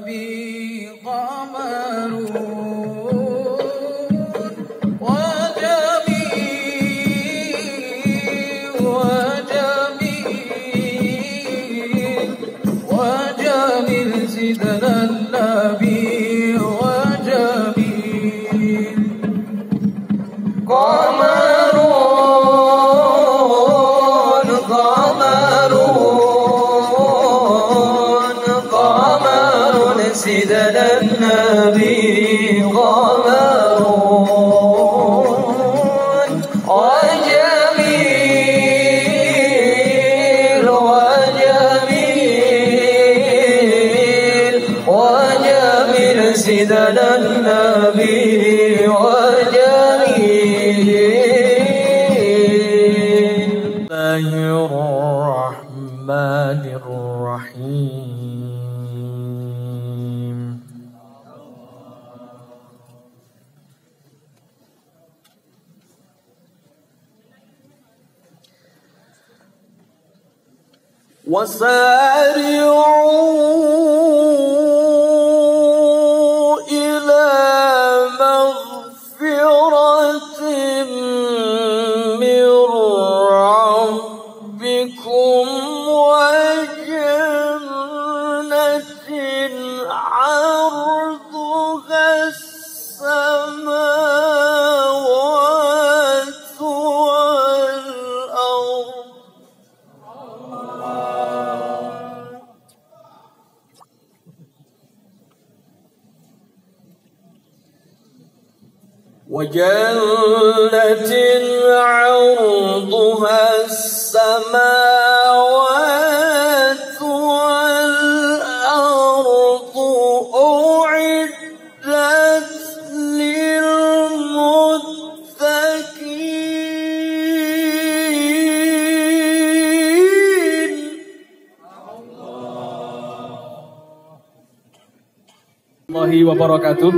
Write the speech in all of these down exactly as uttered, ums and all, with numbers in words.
النبي قمر وجميل وجميل وجميل سيدنا النبي وجميل قمر قمر قمر سيدنا النبي قمر وجميل وجميل وجميل سيدنا النبي وجميل. الله الرحمن الرحيم. وسارعوا إلى مغفرة من ربكم وجنة عرضها السماوات والأرض وجنة عرضها السماوات والأرض أعدت للمتقين. الله wabarakatuh.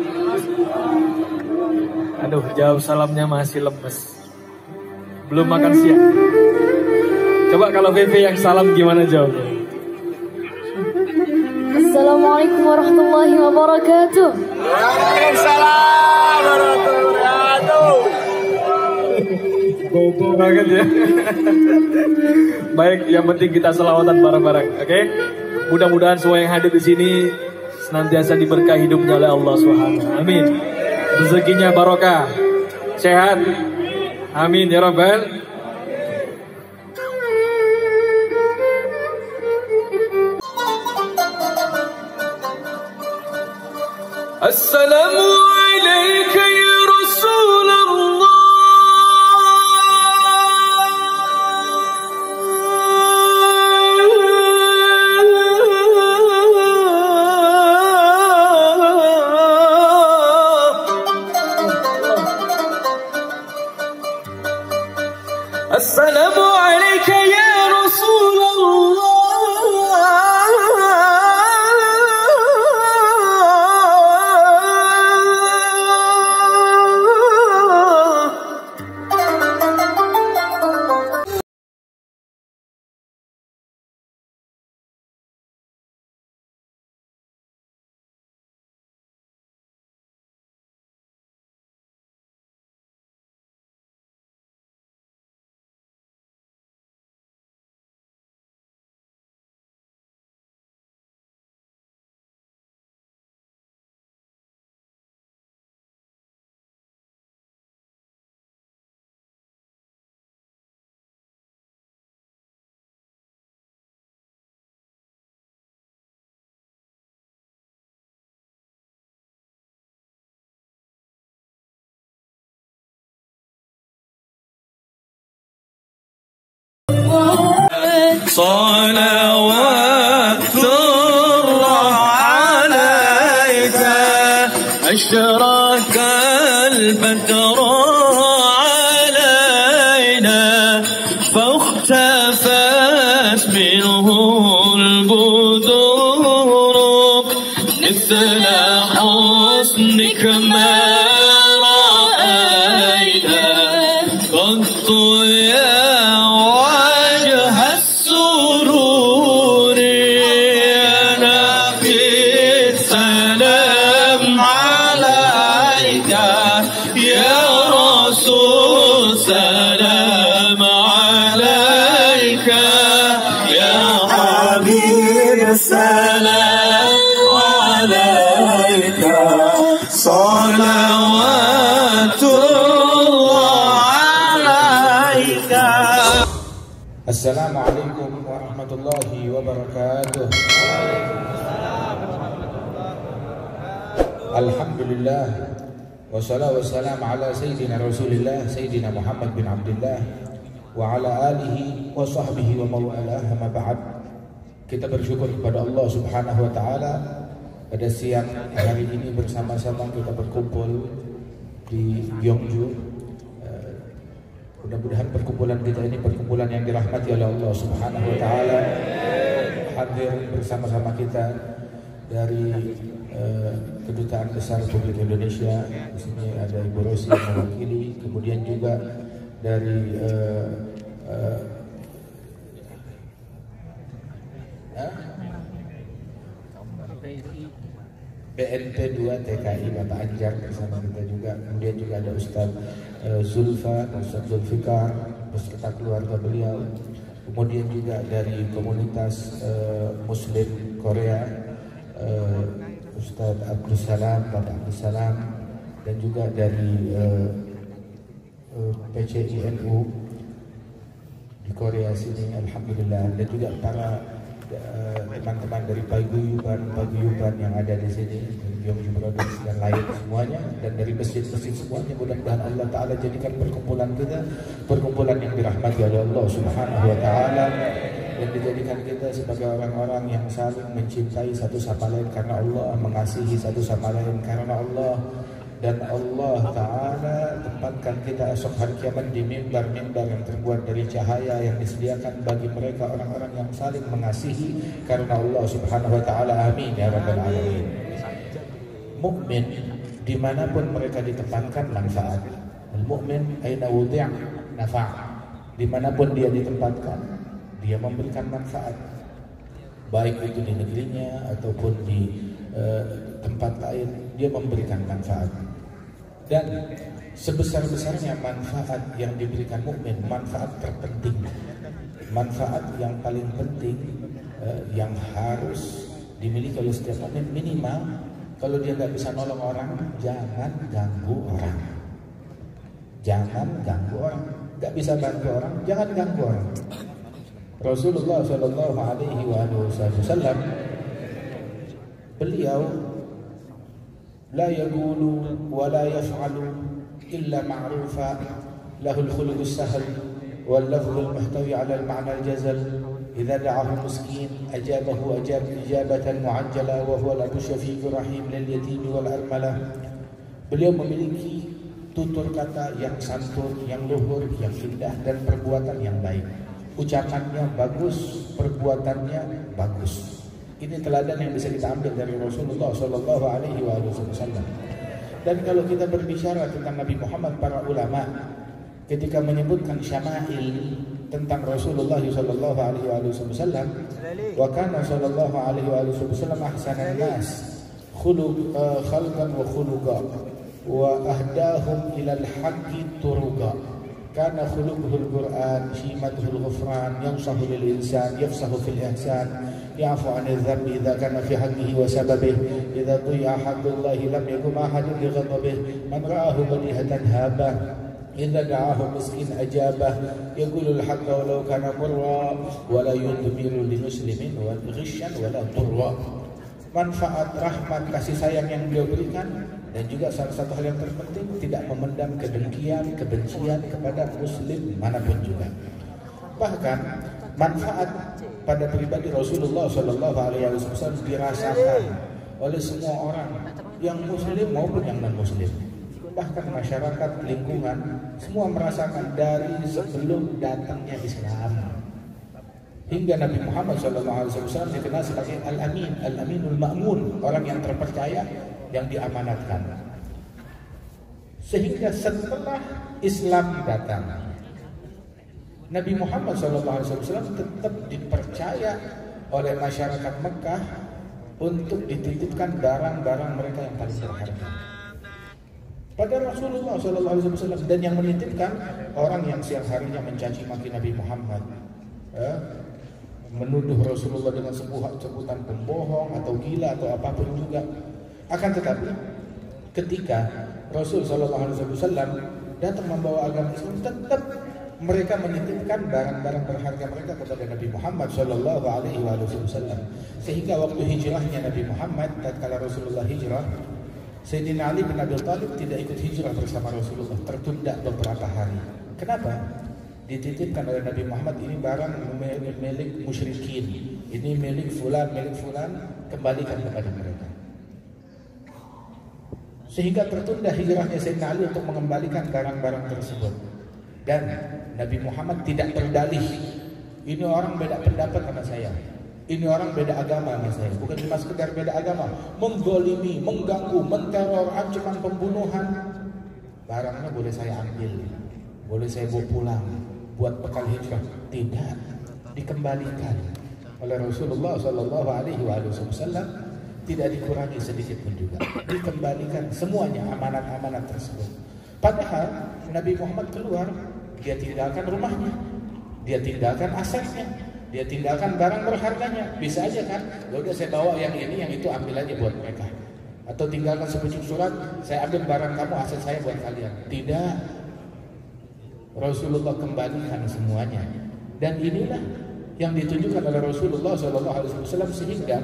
Aduh, jawab salamnya masih lemes. Belum makan siang. Coba kalau Vivi yang salam gimana jawabnya? Assalamualaikum warahmatullahi wabarakatuh. Waalaikumsalam warahmatullahi wabarakatuh. Bobo banget ya. Baik, yang penting kita selawatan bareng-bareng, oke? Okay? Mudah-mudahan semua yang hadir di sini senantiasa diberkahi hidupnya oleh Allah Subhanahu. Amin. Rezekinya barokah, sehat, amin ya Rabbal. Assalamu alayka ya Rasulullah. Assalamu alayka ya Rasulullah. صلوات الله عليك أشرق البدر علينا فاختفت منه البدور مثل حسنك ما رأينا قط يا وجه السرور. أنا في السلام عليك صلوات الله عليك. السلام عليكم ورحمة الله وبركاته. الحمد لله والصلاة والسلام على سيدنا رسول الله سيدنا محمد bin Abdullah wa ala alihi wa sahbihi wa mawalah. Amma ba'd. Kita bersyukur kepada Allah Subhanahu wa taala pada siang hari ini bersama-sama kita berkumpul di Gyeongju. Mudah-mudahan perkumpulan kita ini perkumpulan yang dirahmati oleh Allah Subhanahu wa taala. Hadir bersama-sama kita dari uh, Kedutaan Besar Republik Indonesia. Di sini ada Ibu Rosi yang mewakili, kemudian juga dari uh, uh, B N P dua T K I Bapak Anjar bersama kita juga. Kemudian juga ada Ustaz uh, Zulfa, Ustaz Zulfikar beserta keluarga beliau. Kemudian juga dari komunitas uh, Muslim Korea, uh, Ustaz Abdul Salam, Bapak Abdul Salam, dan juga dari uh, uh, P C I N U di Korea sini, alhamdulillah, dan juga para teman-teman uh, dari paguyuban paguyuban yang ada di sini, Gyeongju Brothers dan lain semuanya, dan dari masjid-masjid semuanya. Mudah-mudahan Allah Taala jadikan perkumpulan kita perkumpulan yang dirahmati oleh Allah Subhanahu wa taala, dan dijadikan kita sebagai orang-orang yang saling mencintai satu sama lain karena Allah, mengasihi satu sama lain karena Allah. Dan Allah Ta'ala tempatkan kita esok hari kiamat di mimbar-mimbar yang terbuat dari cahaya yang disediakan bagi mereka orang-orang yang saling mengasihi karena Allah Subhanahu Wa Ta'ala. Amin ya Rabbal Alamin. Mukmin dimanapun mereka ditempatkan manfaat. Al-mu'min aina wudi'a nafa'. Dimanapun dia ditempatkan, dia memberikan manfaat, baik itu di negerinya ataupun di uh, tempat lain, dia memberikan manfaat. Dan sebesar-besarnya manfaat yang diberikan mukmin, manfaat terpenting, manfaat yang paling penting uh, yang harus dimiliki oleh setiap mukmin, minimal kalau dia nggak bisa nolong orang, jangan ganggu orang, jangan ganggu orang, nggak bisa bantu orang, jangan ganggu orang. Rasulullah Shallallahu Alaihi Wasallam beliau la yaqulu wa la yaf'alu illa ma'rufa, lahul khuluqus sahl wal lafzul muhtawi 'ala al-ma'na al-jazal, idza da'ahu miskin ajabahu ajab ijabatan mu'ajjala wa huwa al-abu syafiqur rahim lil yatim wal armalah. Beliau memiliki tutur kata yang santun, yang luhur, yang indah, dan perbuatan yang baik. Ucapannya bagus, perbuatannya bagus. Ini teladan yang bisa kita ambil dari Rasulullah Shallallahu Alaihi Wasallam. Dan kalau kita berbicara tentang Nabi Muhammad, para ulama ketika menyebutkan syama'il tentang Rasulullah Shallallahu Alaihi Wasallam, wa kana Shallallahu Alaihi Wasallam ahsanan nas khuluq khalqan wa khuluqa wa ahdahum ilal haqqi turuqa. Kana khuluquhul Qur'an, shimatuhul ghufran, yansahu lil insan, yafsahu fil ihsan, ya'fu 'anil dhanbi idza kana fi haqqihi wa sababihi, idza dhi'a haqqullahi lam yakum ahadun li ghadabihi, man ra'ahu badihatan habah, idza da'ahu miskin ajabah, yaqulu al-haqqa walau kana murra, wa la yudmiru li muslimin wa ghishan wa la turra. Manfaat, rahmat, kasih sayang yang beliau berikan, dan juga salah satu hal yang terpenting, tidak memendam kedengkian, kebencian kepada muslim manapun juga. Bahkan manfaat pada pribadi Rasulullah Shallallahu Alaihi Wasallam dirasakan oleh semua orang, yang muslim maupun yang non muslim. Bahkan masyarakat lingkungan semua merasakan dari sebelum datangnya Islam. Hingga Nabi Muhammad shallallahu alaihi wasallam dikenal sebagai Al-Amin, Al-Aminul Ma'mun, orang yang terpercaya, yang diamanatkan. Sehingga setelah Islam datang, Nabi Muhammad shallallahu alaihi wasallam tetap dipercaya oleh masyarakat Mekah untuk dititipkan barang-barang mereka yang paling berharga pada Rasulullah shallallahu alaihi wasallam. Dan yang menitipkan orang yang siang harinya mencaci maki Nabi Muhammad, eh, menuduh Rasulullah dengan sebuah sebutan pembohong atau gila atau apapun juga. Akan tetapi ketika Rasul Shallallahu Alaihi Wasallam datang membawa agama Islam, tetap mereka menitipkan barang-barang berharga mereka kepada Nabi Muhammad Shallallahu Alaihi Wasallam. Sehingga waktu hijrahnya Nabi Muhammad, tatkala Rasulullah hijrah, Sayyidina Ali bin Abi Thalib tidak ikut hijrah bersama Rasulullah, tertunda beberapa hari. Kenapa? Dititipkan oleh Nabi Muhammad, ini barang milik musyrikin, ini milik fulan, milik fulan, kembalikan kepada mereka. Sehingga tertunda hijrahnya Sayyidina Ali untuk mengembalikan barang-barang tersebut. Dan Nabi Muhammad tidak berdalih, ini orang beda pendapat sama saya, ini orang beda agama sama saya. Bukan cuma sekedar beda agama, menggolimi, mengganggu, menteror, ancaman pembunuhan. Barangnya boleh saya ambil, boleh saya bawa pulang buat bekal hijrah. Tidak, dikembalikan oleh Rasulullah Shallallahu Alaihi Wasallam. Tidak dikurangi sedikit pun juga, dikembalikan semuanya amanat-amanat tersebut. Padahal Nabi Muhammad keluar, dia tinggalkan rumahnya, dia tinggalkan asetnya, dia tinggalkan barang berharganya. Bisa aja kan, ya udah saya bawa yang ini, yang itu ambil aja buat mereka. Atau tinggalkan sepucuk surat, saya ambil barang kamu, aset saya buat kalian. Tidak, Rasulullah kembalikan semuanya. Dan inilah yang ditunjukkan oleh Rasulullah Shallallahu Alaihi Wasallam, sehingga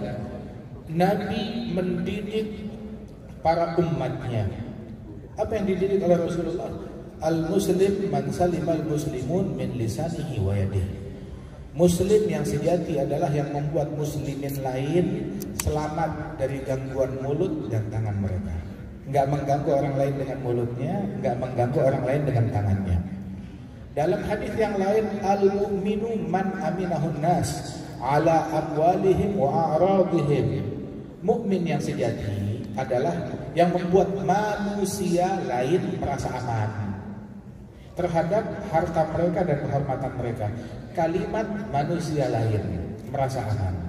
Nabi mendidik para umatnya. Apa yang dididik oleh Rasulullah? Al-muslim man salimal muslimun min lisanihi wa yadihi. Muslim yang sejati adalah yang membuat muslimin lain selamat dari gangguan mulut dan tangan mereka. Enggak mengganggu orang lain dengan mulutnya, enggak mengganggu orang lain dengan tangannya. Dalam hadis yang lain, al-mu'minu man aminahun nas ala amwalihim wa a'radihim. Mukmin yang sejati adalah yang membuat manusia lain merasa aman terhadap harta mereka dan kehormatan mereka. Kalimat manusia lain merasa aman.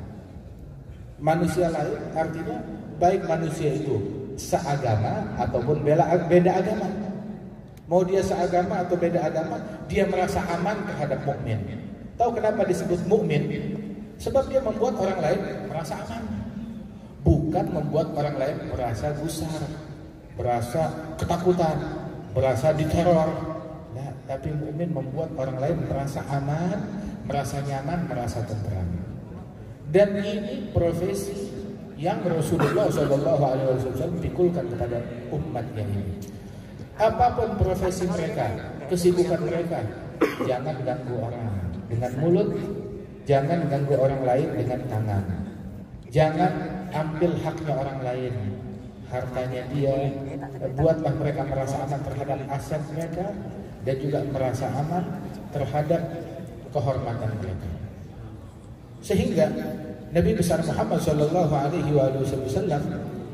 Manusia lain artinya baik manusia itu seagama ataupun beda agama. Mau dia seagama atau beda agama, dia merasa aman terhadap mukmin. Tahu kenapa disebut mukmin? Sebab dia membuat orang lain merasa aman. Bukan membuat orang lain merasa gusar, merasa ketakutan, merasa diteror. Nah, tapi mukmin membuat orang lain merasa aman, merasa nyaman, merasa tentram. Dan ini profesi yang Rasulullah Shallallahu Alaihi Wasallam pikulkan kepada umatnya ini. Apapun profesi mereka, kesibukan mereka, jangan ganggu orang dengan mulut, jangan ganggu orang lain dengan tangan. Jangan ambil haknya orang lain, hartanya dia. Buatlah mereka merasa aman terhadap aset mereka dan juga merasa aman terhadap kehormatan mereka. Sehingga Nabi besar Muhammad Shallallahu Alaihi Wasallam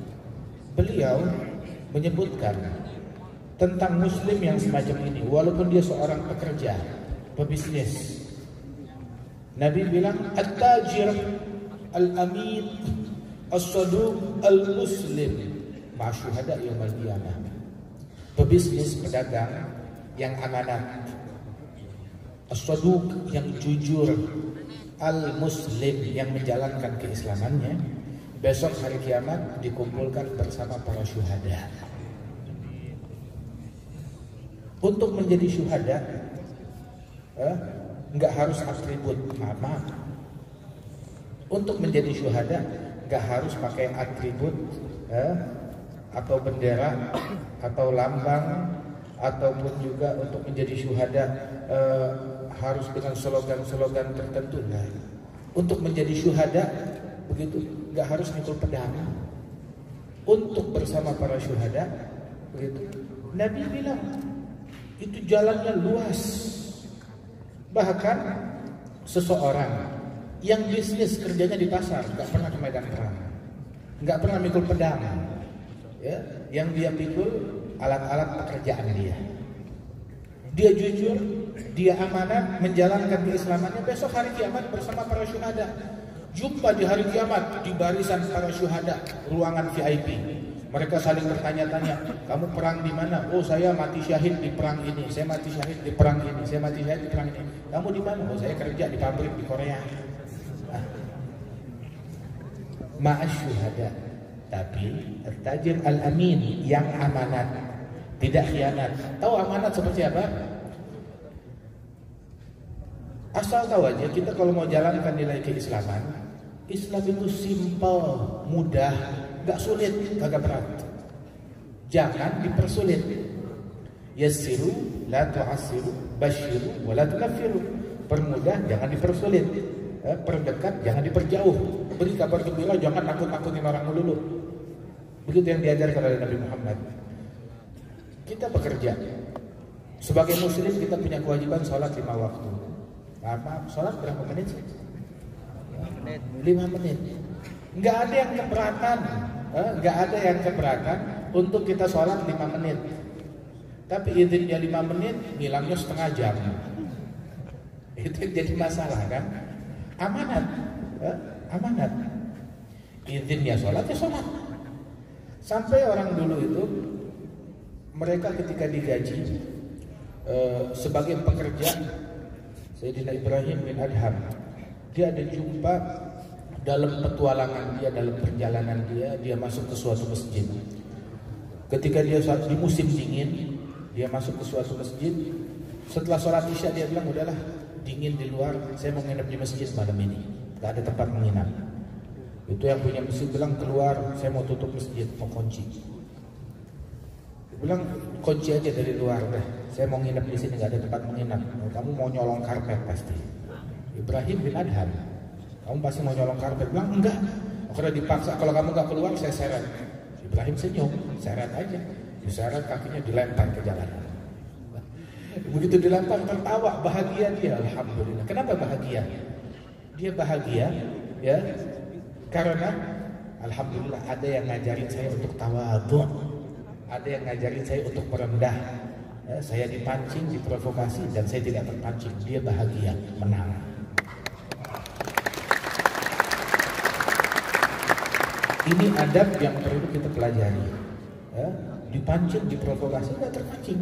beliau menyebutkan tentang Muslim yang semacam ini, walaupun dia seorang pekerja, pebisnis. Nabi bilang, at-tajir al-amin as-saduq al-muslim ma'asyuhada yaumil qiyamah. Pebisnis, pedagang yang amanat, as-saduq yang jujur, al-muslim yang menjalankan keislamannya, besok hari kiamat dikumpulkan bersama para syuhada. Untuk menjadi syuhada eh, nggak harus atribut, maaf. Untuk menjadi syuhada gak harus pakai atribut eh, atau bendera atau lambang, ataupun juga untuk menjadi syuhada eh, harus dengan slogan-slogan tertentu. Nah, untuk menjadi syuhada begitu gak harus mikul pedang. Untuk bersama para syuhada begitu. Nabi bilang itu jalannya luas. Bahkan seseorang yang bisnis kerjanya di pasar, nggak pernah ke medan perang, nggak pernah mikul pedang, ya, yang dia pikul alat-alat pekerjaan dia. Dia jujur, dia amanat, menjalankan keislamannya. Besok hari kiamat bersama para syuhada. Jumpa di hari kiamat di barisan para syuhada, ruangan V I P. Mereka saling bertanya-tanya, kamu perang di mana? Oh, saya mati syahid di perang ini, saya mati syahid di perang ini, saya mati syahid di perang ini. Kamu di mana? Oh, saya kerja di pabrik di Korea. Ma'asyuhada. Tapi tajir al-amin, yang amanat, tidak khianat. Tahu amanat seperti apa? Asal tahu aja, kita kalau mau jalankan nilai keislaman, Islam itu simpel, mudah, gak sulit, gak berat. Jangan dipersulit. Yassiru la tu'assiru, basyiru wa la tunaffiru. Permudah, jangan dipersulit. Eh, perdekat, jangan diperjauh. Beri kabar gembira, jangan nakut-nakutin orang dulu. Begitu yang diajarkan oleh Nabi Muhammad. Kita bekerja. Sebagai muslim kita punya kewajiban sholat lima waktu. Maaf, sholat berapa menit? lima menit. Nggak ada yang keberatan, eh, nggak ada yang keberatan untuk kita sholat lima menit. Tapi izinnya lima menit, hilangnya setengah jam. Itu jadi masalah kan? Amanat, eh, amanat. Izinnya sholat ya sholat. Sampai orang dulu itu, mereka ketika digaji eh, sebagai pekerja, Sayyidina Ibrahim bin Adham, dia ada jumpa dalam petualangan dia, dalam perjalanan dia, dia masuk ke suatu masjid. Ketika dia saat di musim dingin, dia masuk ke suatu masjid. Setelah sholat isya dia bilang, udahlah dingin di luar, saya mau nginep di masjid malam ini, gak ada tempat menginap. Itu yang punya masjid bilang, keluar, saya mau tutup masjid, mau kunci. Dia bilang, kunci aja dari luar, dah. Saya mau nginep di sini, gak ada tempat menginap. Kamu mau nyolong karpet pasti. Ibrahim bin Adham, kamu pasti mau nyolong karpet. Bilang enggak. Kalau dipaksa, kalau kamu gak keluar, saya seret. Ibrahim senyum, seret aja. Diseret, kakinya dilempar ke jalanan. Begitu dilempar, tertawa, bahagia dia. Alhamdulillah. Kenapa bahagia? Dia bahagia, ya, karena alhamdulillah ada yang ngajarin saya untuk tawadhu, ada yang ngajarin saya untuk merendah. Ya, saya dipancing, diprovokasi, dan saya tidak terpancing. Dia bahagia, menang. Ini adab yang perlu kita pelajari. Ya, dipancing, diprovokasi, tidak terpancing.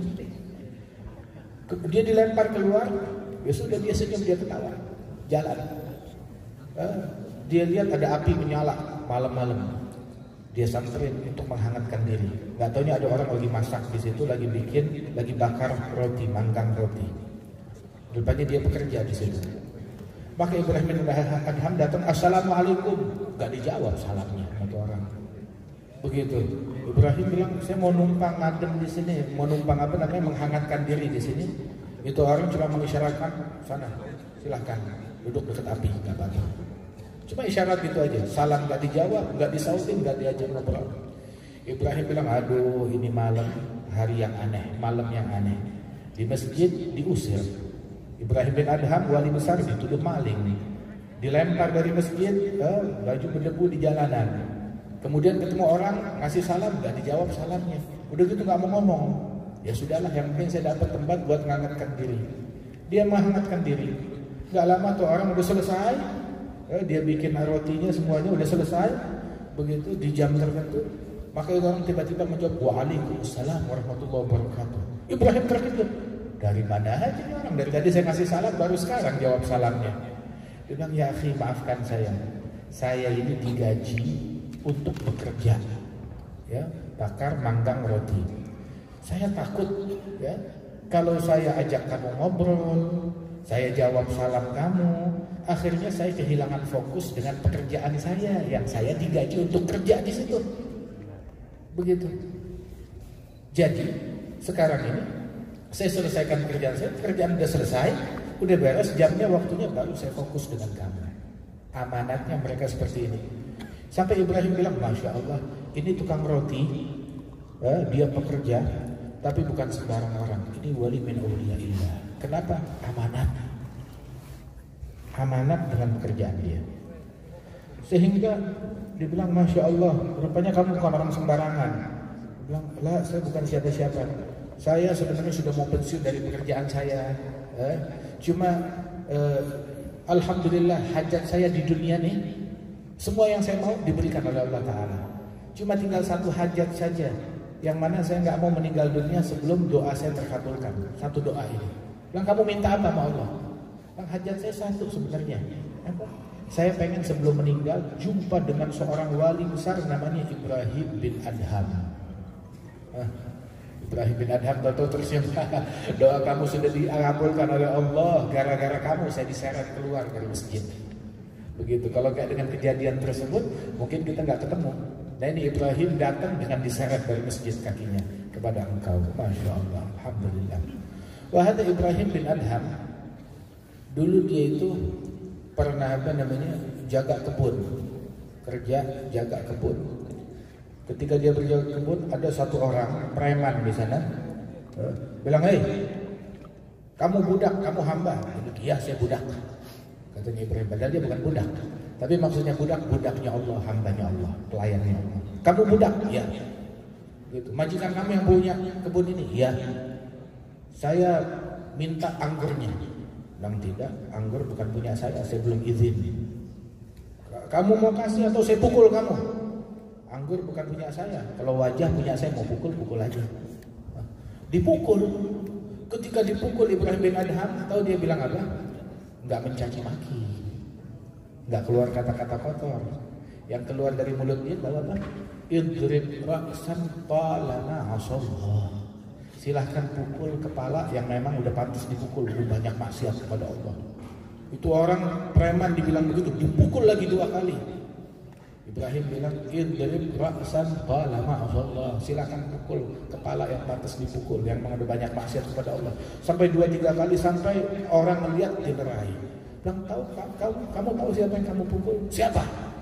Dia dilempar keluar, ya sudah, dia senyum, dia ketawa, jalan. Ya, dia lihat ada api menyala malam-malam. Dia samperin untuk menghangatkan diri. Gak taunya ada orang lagi masak di situ, lagi bikin, lagi bakar roti, manggang roti. Rupanya dia bekerja di situ. Maka Ibrahim bin Adham datang, assalamualaikum. Gak dijawab salamnya satu orang. Begitu. Ibrahim bilang, saya mau numpang ngadem di sini, mau numpang apa namanya, menghangatkan diri di sini. Itu orang cuma mengisyaratkan, sana, silahkan duduk dekat api, gak apa-apa. Cuma isyarat gitu aja, salam gak dijawab, gak disautin, gak diajak ngobrol. Ibrahim bilang, aduh ini malam, hari yang aneh, malam yang aneh. Di masjid diusir. Ibrahim bin Adham, wali besar, dituduh maling. Dilempar dari masjid, eh, baju berdebu di jalanan. Kemudian ketemu orang, ngasih salam, gak dijawab salamnya. Udah gitu gak mau ngomong. Ya sudahlah, yang penting saya dapat tempat buat menghangatkan diri. Dia menghangatkan diri. Gak lama tuh orang udah selesai. Eh, dia bikin rotinya semuanya udah selesai. Begitu di jam tertentu, maka itu orang tiba-tiba menjawab, waalaikumsalam warahmatullahi wabarakatuh. Ibrahim terkejut, dari mana aja ini orang, dari tadi saya ngasih salam baru sekarang jawab salamnya. Dia bilang, ya akhi, maafkan saya, saya ini digaji untuk bekerja, ya, bakar manggang roti. Saya takut, ya, kalau saya ajak kamu ngobrol, saya jawab salam kamu, akhirnya saya kehilangan fokus dengan pekerjaan saya yang saya digaji untuk kerja di situ. Begitu. Jadi sekarang ini saya selesaikan pekerjaan saya, pekerjaan udah selesai, udah beres, jamnya, waktunya, baru saya fokus dengan kamu. Amanatnya mereka seperti ini. Sampai Ibrahim bilang, masya Allah, ini tukang roti, eh, dia pekerja, tapi bukan sembarang orang. Ini wali min awliyaillah. Kenapa? Amanat. Amanat dengan pekerjaan dia. Sehingga dia bilang, masya Allah, rupanya kamu bukan orang sembarangan. Dia bilang, lah, saya bukan siapa-siapa. Saya sebenarnya sudah mau pensiun dari pekerjaan saya. Eh, cuma, eh, alhamdulillah, hajat saya di dunia nih, semua yang saya mau diberikan oleh Allah Ta'ala. Cuma tinggal satu hajat saja, yang mana saya nggak mau meninggal dunia sebelum doa saya terkabulkan. Satu doa ini. Bilang, kamu minta apa sama Allah? Bang, hajat saya satu sebenarnya. Apa? Saya pengen sebelum meninggal jumpa dengan seorang wali besar namanya Ibrahim bin Adham. Hah? Ibrahim bin Adham tahu terus doa kamu sudah dikabulkan oleh Allah, gara-gara kamu saya diseret keluar dari masjid. Begitu. Kalau kayak dengan kejadian tersebut mungkin kita nggak ketemu. Nah ini Ibrahim datang dengan diseret dari masjid kakinya kepada engkau. Masya Allah, alhamdulillah. Wahada Ibrahim bin Adham dulu dia itu pernah apa namanya jaga kebun, kerja jaga kebun. Ketika dia berjaga kebun ada satu orang preman di sana uh, bilang, hei kamu budak, kamu hamba. Iya saya budak, katanya Ibrahim. Padahal dia bukan budak, tapi maksudnya budak, budaknya Allah, hambanya Allah, pelayannya Allah. Kamu budak? Iya. Gitu. Majikan kamu yang punya kebun ini? Iya. Saya minta anggurnya. Bilang tidak, anggur bukan punya saya, saya belum izin. Kamu mau kasih atau saya pukul kamu? Anggur bukan punya saya, kalau wajah punya saya, mau pukul, pukul aja. Dipukul. Ketika dipukul Ibrahim bin Adham, tahu dia bilang apa? Enggak mencaci maki, enggak keluar kata-kata kotor. Yang keluar dari mulut dia tahu apa? Idrib ra'san talana asallah. Silahkan pukul kepala yang memang udah pantas dipukul, udah banyak maksiat kepada Allah. Itu orang preman dibilang begitu, dipukul lagi dua kali. Ibrahim bilang, idrib ra'san qala ma'azallah. Silahkan pukul kepala yang pantas dipukul, yang memang udah banyak maksiat kepada Allah. Sampai dua tiga kali, sampai orang melihat dilerai. Bilang, tahu kamu kamu tahu siapa yang kamu pukul? Siapa?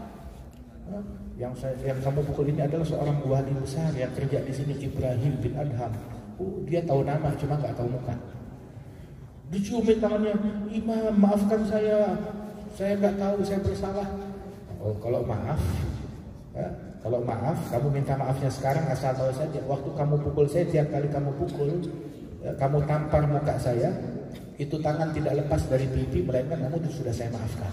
Yang saya yang kamu pukul ini adalah seorang wali besar yang kerja di sini, Ibrahim bin Adham. Oh, dia tahu nama cuma nggak tahu muka. Diciumin tangannya, imam maafkan saya, saya nggak tahu, saya bersalah. Oh, kalau maaf, ya, kalau maaf, kamu minta maafnya sekarang asal tahu saja. Waktu kamu pukul saya, tiap kali kamu pukul, ya, kamu tampar muka saya, itu tangan tidak lepas dari pipi, melainkan kamu sudah saya maafkan.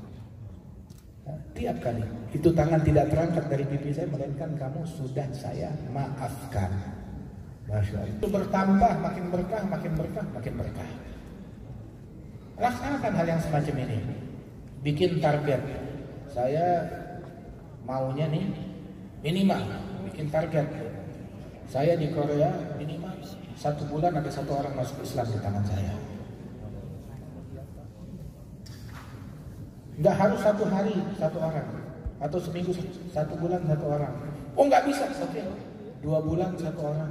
Ya, tiap kali, itu tangan tidak terangkat dari pipi saya, melainkan kamu sudah saya maafkan. Masya Allah. Itu bertambah, makin berkah, makin berkah, makin berkah. Laksanakan hal yang semacam ini. Bikin target. Saya maunya nih minimal bikin target. Saya di Korea minimal satu bulan ada satu orang masuk Islam di tangan saya. Nggak harus satu hari satu orang, atau seminggu satu bulan satu orang. Oh nggak bisa, oke. Okay. Dua bulan satu orang.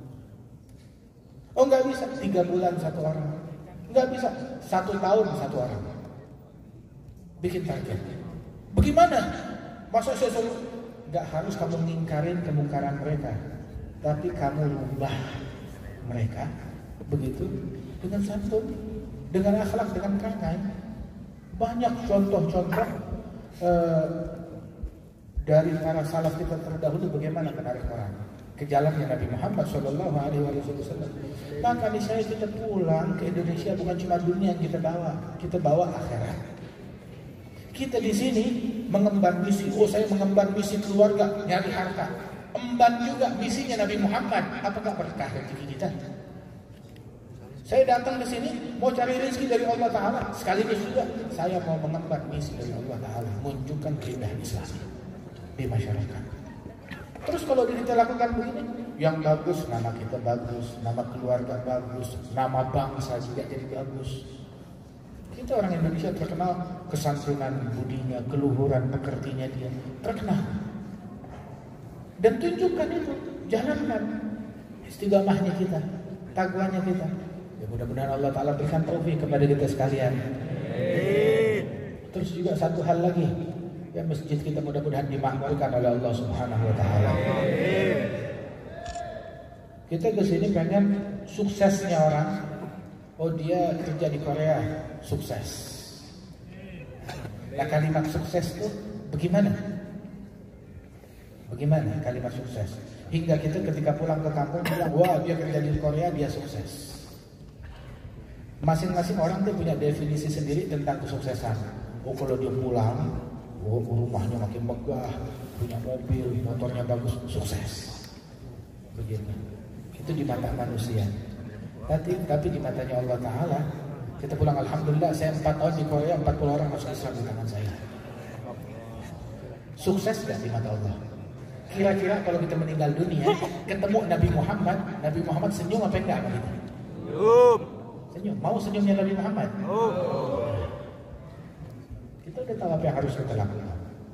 Oh nggak bisa, tiga bulan satu orang. Nggak bisa, satu tahun satu orang. Bikin target. Bagaimana? Masa saya selalu nggak harus kamu ngingkarin kemungkaran mereka, tapi kamu ubah mereka begitu dengan santun, dengan akhlak, dengan perangai. Banyak contoh-contoh uh, dari para salaf kita terdahulu bagaimana menarik orang ke jalannya Nabi Muhammad Shallallahu Alaihi Wasallam. Maka misalnya kita pulang ke Indonesia bukan cuma dunia yang kita bawa, kita bawa akhirat. Kita di sini mengemban misi. Oh saya mengemban misi keluarga, nyari harta. Emban juga misinya Nabi Muhammad. Apakah berkah rezeki kita? Saya datang ke sini mau cari rezeki dari Allah Taala. Sekaligus juga saya mau mengemban misi dari Allah Taala, menunjukkan keindahan Islam di masyarakat. Terus kalau kita lakukan begini, yang bagus nama kita bagus, nama keluarga bagus, nama bangsa juga jadi bagus. Kita orang Indonesia terkenal kesantunan budinya, keluhuran pekertinya dia terkenal. Dan tunjukkan itu, jalankan istiqamahnya kita, takwanya kita. Ya mudah-mudahan Allah Ta'ala berikan taufik kepada kita sekalian. Terus juga satu hal lagi, ya masjid kita mudah-mudahan dimakmurkan oleh Allah Subhanahu Wa Ta'ala. Kita kesini pengen suksesnya orang. Oh dia kerja di Korea, sukses. Nah kalimat sukses itu bagaimana? Bagaimana kalimat sukses? Hingga kita ketika pulang ke kampung bilang, wah dia kerja di Korea, dia sukses. Masing-masing orang tuh punya definisi sendiri tentang kesuksesan. Oh kalau dia pulang, oh rumahnya makin megah, punya mobil, motornya bagus, sukses. Begitu. Itu di mata manusia. Tapi, tapi di matanya Allah Ta'ala, kita pulang alhamdulillah, saya empat tahun di Korea, empat puluh orang masuk Islam di tangan saya. Sukses gak di mata Allah? Kira-kira kalau kita meninggal dunia, ketemu Nabi Muhammad, Nabi Muhammad senyum apa enggak sama kita? Senyum. Mau senyumnya Nabi Muhammad? Kita udah tahu apa yang harus kita lakukan.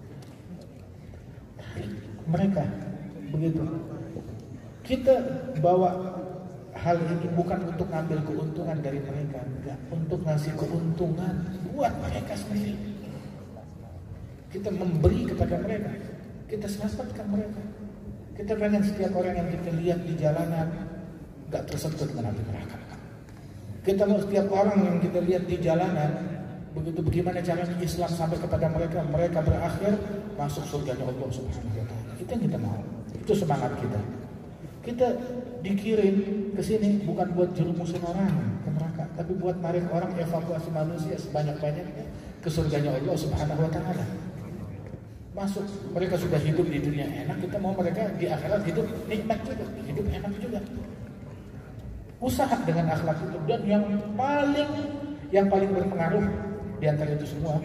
Mereka begitu. Kita bawa hal ini bukan untuk ngambil keuntungan dari mereka, enggak, untuk ngasih keuntungan buat mereka sendiri. Kita memberi kepada mereka, kita selamatkan mereka. Kita pengen setiap orang yang kita lihat di jalanan gak tersentuh dengan api neraka. Kita mau setiap orang yang kita lihat di jalanan, begitu bagaimana caranya Islam sampai kepada mereka, mereka berakhir masuk surga Allah Subhanahu wa taala. Itu yang kita mau. Itu semangat kita. Kita dikirim ke sini bukan buat jerumusin orang ke neraka, tapi buat narik orang, evakuasi manusia sebanyak-banyaknya ke surganya Allah Subhanahu wa taala. Masuk, mereka sudah hidup di dunia enak, kita mau mereka di akhirat hidup nikmat juga, hidup enak juga. Usaha dengan akhlak itu. Dan yang paling yang paling berpengaruh di antara itu semua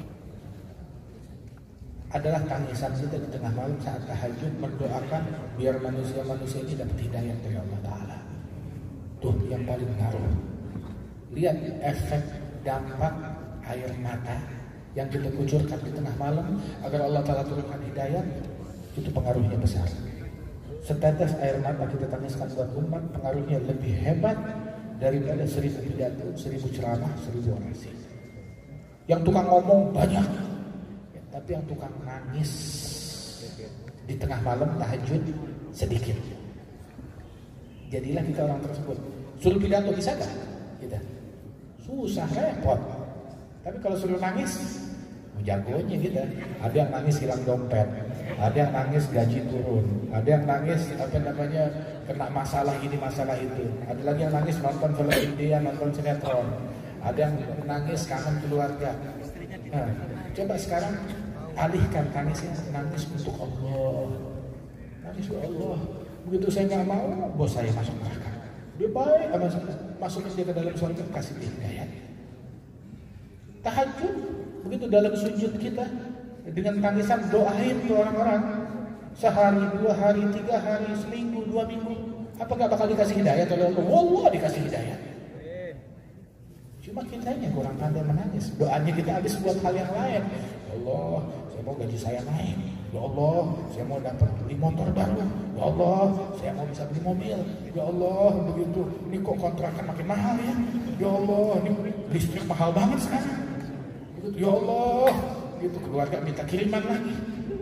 adalah tangisan kita di tengah malam saat tahajud mendoakan biar manusia-manusia ini dapat hidayah dari Allah Ta'ala. Tuh yang paling pengaruh. Lihat efek dampak air mata yang kita kucurkan di tengah malam agar Allah Ta'ala turunkan hidayah, itu pengaruhnya besar. Setetes air mata kita tangiskan buat umat, pengaruhnya lebih hebat daripada seribu pidato, seribu ceramah, seribu orasi. Yang tukang ngomong banyak, ya, tapi yang tukang nangis di tengah malam tahajud sedikit. Jadilah kita orang tersebut. Suruh pidato bisa gak? Kita susah, repot. Tapi kalau suruh nangis, jagonya kita. Ada yang nangis hilang dompet, ada yang nangis gaji turun, ada yang nangis apa namanya kena masalah ini masalah itu, ada lagi yang nangis nonton film India, nonton sinetron, ada yang nangis kangen keluarga. Nah, coba sekarang alihkan tangisnya, nangis untuk Allah, nangis untuk Allah. Begitu saya nggak mau, bos saya masuk neraka. Dia baik, masukin dia ke dalam surga, kasih dia hidayah. Tahajud, begitu dalam sujud kita dengan tangisan doain tuh orang-orang sehari, dua hari, tiga hari, seminggu, dua minggu, apa gak bakal dikasih hidayah oleh Allah? Wallah dikasih hidayah. Cuma kitanya kurang pandai menangis. Doanya kita habis buat hal yang lain. Ya Allah, saya mau gaji saya naik. Ya Allah, saya mau dapat beli motor baru. Ya Allah, saya mau bisa beli mobil. Ya Allah, begitu. Ini kok kontrakan makin mahal ya. Ya Allah, ini listrik mahal banget sekarang. Ya Allah, gitu keluarga minta kiriman lagi.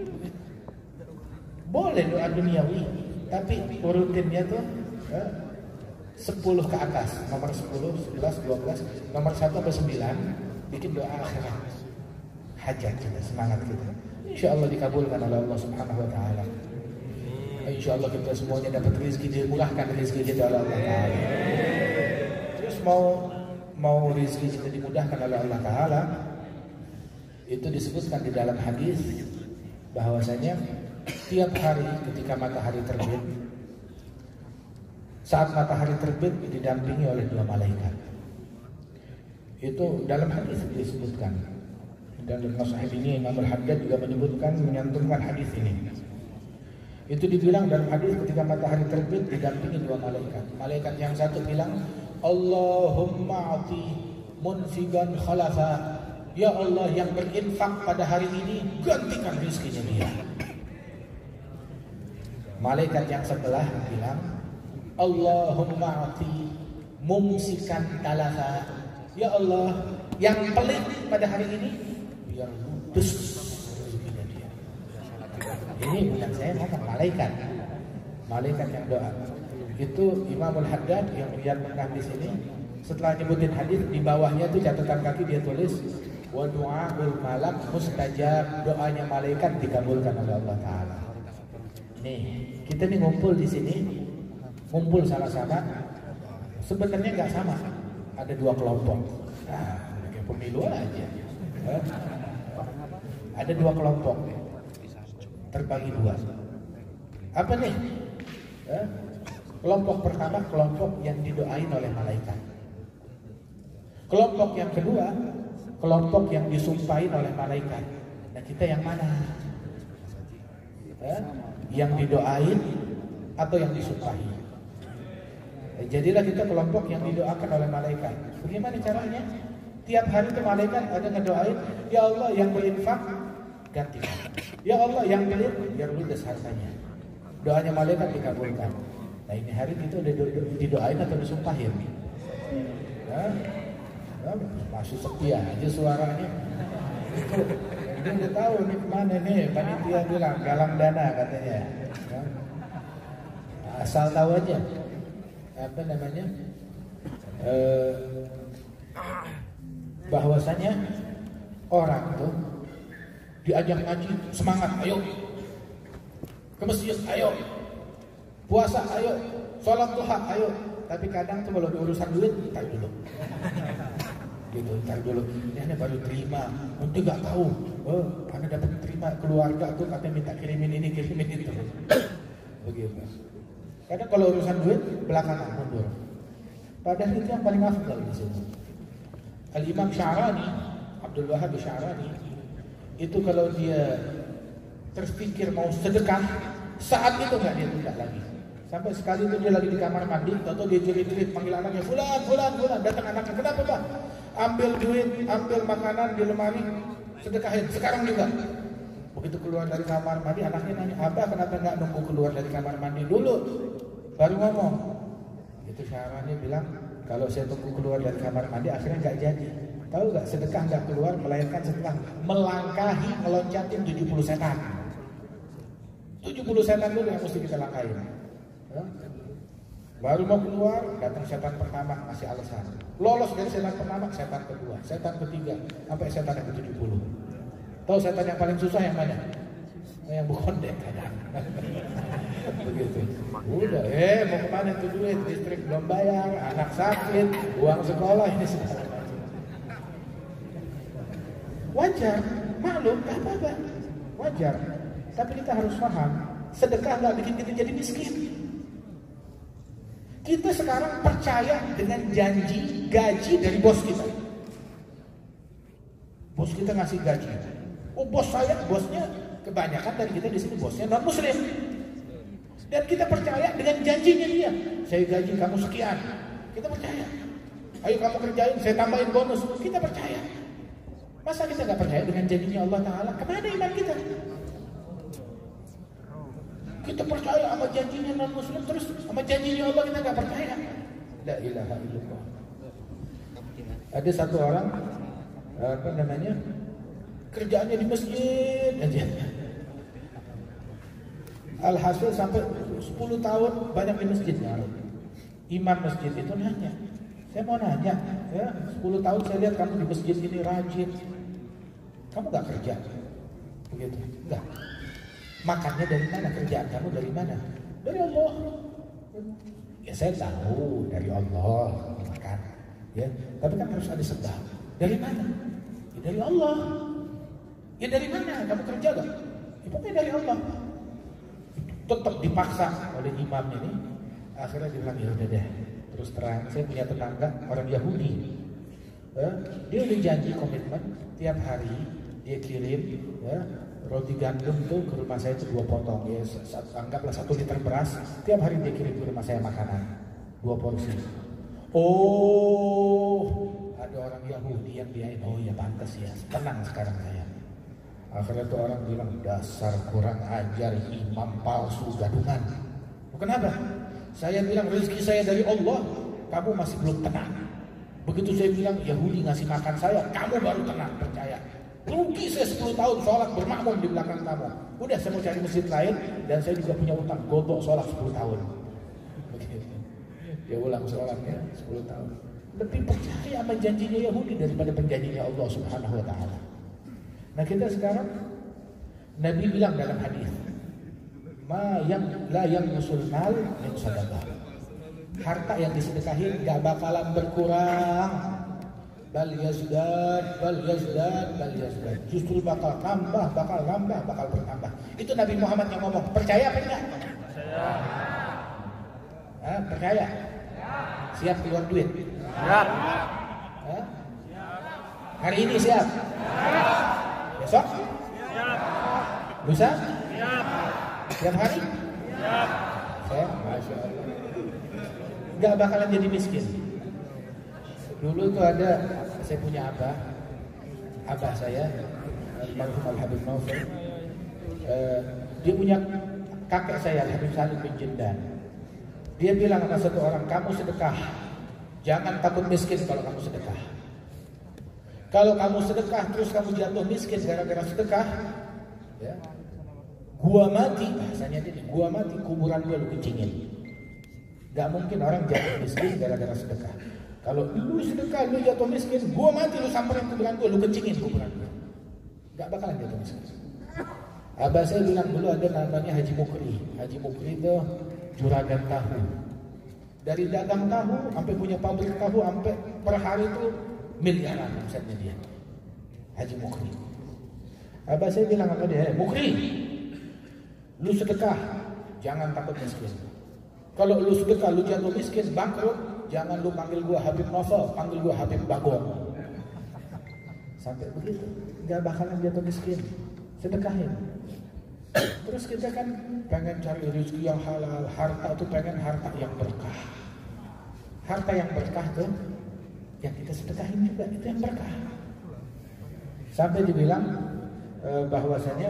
Boleh doa duniawi, tapi urutinnya tuh eh, sepuluh ke atas, nomor sepuluh, sebelas, dua belas, nomor satu sampai sembilan bikin doa akhirat. Hajat kita, semangat kita. Insya Allah dikabulkan oleh Allah Subhanahu wa taala. Insya Allah kita semuanya dapat rezeki, dimurahkan rezeki kita oleh Allah Ta'ala. Terus mau mau rezeki kita dimudahkan oleh Allah Ta'ala, itu disebutkan di dalam hadis bahwasanya tiap hari ketika matahari terbit, saat matahari terbit didampingi oleh dua malaikat. Itu dalam hadis disebutkan. Dan dalam Sahih ini Imam Al-Haddad juga menyebutkan, menyantumkan hadis ini. Itu dibilang dalam hadis ketika matahari terbit didampingi dua malaikat. Malaikat yang satu bilang, Allahumma ati munfigan khalafa. Ya Allah, yang berinfak pada hari ini gantikan rezekinya dia. Malaikat yang sebelah bilang, Allahumma ati mumsikan talafa. Ya Allah, yang pelit pada hari ini biar ludes rezekinya dia. Ini bukan saya ngomong, malaikat. Malaikat yang doa. Itu Imam Al-Haddad yang menyantumkan di sini. Setelah nyebutin hadis, di bawahnya itu catatan kaki dia tulis, wa du'aul malak mustajab, doanya malaikat dikabulkan oleh Allah Ta'ala. Nih, kita nih ngumpul di sini, ngumpul sama-sama. Sebenarnya nggak sama, ada dua kelompok. Nah, kayak pemilu aja. Eh? Ada dua kelompok, terbagi dua. Apa nih? Eh? Kelompok pertama, kelompok yang didoain oleh malaikat. Kelompok yang kedua, kelompok yang disumpahin oleh malaikat. Nah, kita yang mana? Ya, yang didoain atau yang disumpahi. Ya, jadilah kita kelompok yang didoakan oleh malaikat. Bagaimana caranya? Tiap hari itu malaikat ada ngedoain, ya Allah yang berinfak ganti. Ya Allah yang pelit yang ludes hartanya. Doanya malaikat dikabulkan. Nah ini hari itu udah didoain atau disumpahin? Ya, ya masih setia aja suaranya. Dia udah tahu nih kemana nih, panitia bilang galang dana katanya. Ya. Asal tahu aja apa namanya eh, bahwasanya orang tuh diajak ngaji semangat, ayo ke masjid, ayo puasa, ayo sholat duha, ayo. Tapi kadang tuh kalau urusan duit, entar dulu, gitu, entar dulu. Ini ane baru terima, nanti nggak tahu. Oh, ane dapat terima keluarga tuh katanya minta kirimin ini, kirimin itu, begitu. Kadang kalau urusan duit belakangan mundur. Padahal itu yang paling afdal di situ. Al Imam Sya'rani, Abdul Wahab Sya'rani, itu kalau dia terpikir mau sedekah, saat itu nggak dia tunda lagi. Sampai sekali itu dia lagi di kamar mandi, atau dia jerit-jerit panggil anaknya, fulan, fulan, fulan, datang anaknya, kenapa Pak? Ambil duit, ambil makanan di lemari, sedekahin, sekarang juga. Begitu keluar dari kamar mandi, anaknya nanya, Abah kenapa nggak nunggu keluar dari kamar mandi dulu, baru ngomong. Itu Sya'rani bilang, kalau saya tunggu keluar dari kamar mandi, akhirnya nggak jadi. Tahu nggak, sedekah nggak keluar, melainkan setelah melangkahi, meloncatin tujuh puluh setan. tujuh puluh setan dulu yang mesti kita langkahin. Ya. Baru mau keluar, datang setan pertama, masih alasan. Lolos dari setan pertama, setan kedua, setan ketiga, sampai setan yang ke tujuh puluh. Tahu setan yang paling susah yang mana? Yang bukan deh kadang. Begitu. Udah, eh mau kemana tuh duit? Listrik belum bayar, anak sakit, uang sekolah ini segala macam. Wajar, maklum, gak apa-apa. Wajar. Tapi kita harus paham, sedekah nggak bikin kita jadi miskin. Kita sekarang percaya dengan janji gaji dari bos kita. Bos kita ngasih gaji. Oh bos saya, bosnya kebanyakan dari kita di sini bosnya non muslim. Dan kita percaya dengan janjinya dia. Saya gaji kamu sekian. Kita percaya. Ayo kamu kerjain, saya tambahin bonus. Kita percaya. Masa kita nggak percaya dengan janjinya Allah Ta'ala? Kemana iman kita? Kita percaya sama janjinya non muslim, terus sama janjinya Allah kita nggak percaya. La ilaha illallah. Ada satu orang apa namanya kerjaannya di masjid aja. Alhasil sampai sepuluh tahun banyak di masjidnya. Imam masjid itu nanya, saya mau nanya, ya sepuluh tahun saya lihat kamu di masjid ini rajin, kamu nggak kerja, begitu? Enggak. Makannya dari mana? Kerjaan kamu dari mana? Dari Allah. Ya saya tahu dari Allah makan. Ya, tapi kan harus ada sebab. Dari mana? Ya, dari Allah. Ya dari mana? Kamu kerja gak? Ya, pokoknya dari Allah. Tetap dipaksa oleh imam ini. Akhirnya dia bilang ya udah deh. Terus terang, saya punya tetangga orang Yahudi. Ya, dia udah janji komitmen tiap hari dia kirim. Ya, roti gandum tuh ke rumah saya itu dua potong ya, anggaplah satu liter beras, tiap hari dia kirim ke rumah saya makanan dua porsi. Oh, ada orang Yahudi yang dia, oh ya pantas ya, tenang sekarang saya. Akhirnya tuh orang bilang dasar kurang ajar, imam palsu gadungan. Kenapa? Saya bilang rezeki saya dari Allah, kamu masih belum tenang. Begitu saya bilang Yahudi ngasih makan saya, kamu baru tenang, percaya. Rugi saya sepuluh tahun sholat bermakmum di belakang kamu. Udah saya mau cari masjid lain dan saya juga punya utang godok sholat sepuluh tahun. Begitu. Dia ulang sholatnya sepuluh tahun. Lebih percaya sama janjinya Yahudi daripada penjanjinya Allah Subhanahu wa taala. Nah, kita sekarang Nabi bilang dalam hadis, "Ma yang la yang musul mal min sadaqah." Harta yang disedekahin enggak bakalan berkurang. Bal yazdad, bal yazdad, bal yazdad. Justru bakal tambah, bakal nambah, bakal bertambah. Itu Nabi Muhammad yang ngomong. Percaya apa enggak? Percaya. Hah, percaya? Siap keluar duit? Siap. Hah? Hari ini siap? Siap. Besok? Siap. Lusa? Siap. Tiap hari? Saya, Masya Allah. Gak bakalan jadi miskin. Dulu tuh ada, saya punya abah, abah saya, almarhum Al Habib Naufal. Uh, dia punya kakek saya, Al Habib Salim bin Jindan. Dia bilang sama satu orang, kamu sedekah, jangan takut miskin kalau kamu sedekah. Kalau kamu sedekah terus kamu jatuh miskin gara-gara sedekah, ya, gua mati, bahasanya dia, gua mati, kuburan gua lu kencingin. Gak mungkin orang jatuh miskin gara-gara sedekah. Kalau lu sedekah, lu jatuh miskin, gua mati, lu samperin kuburan gua, lu kencingin kuburan gua. Gak bakalan jatuh miskin. Abah saya bilang dulu ada namanya Haji Mukri. Haji Mukri itu juragan tahu. Dari dagang tahu sampai punya pabrik tahu, sampai per hari itu miliaran omsetnya dia. Haji Mukri. Abah saya bilang sama dia, Mukri, lu sedekah, jangan takut miskin. Kalau lu sedekah, lu jatuh miskin, bangkrut, jangan lu panggil gua Habib Naufal, panggil gua Habib Bagong. Sampai begitu, gak bakalan jatuh miskin. Sedekahin. Terus kita kan pengen cari rezeki yang halal, harta tuh pengen harta yang berkah. Harta yang berkah tuh yang kita sedekahin juga, itu yang berkah. Sampai dibilang eh, bahwasanya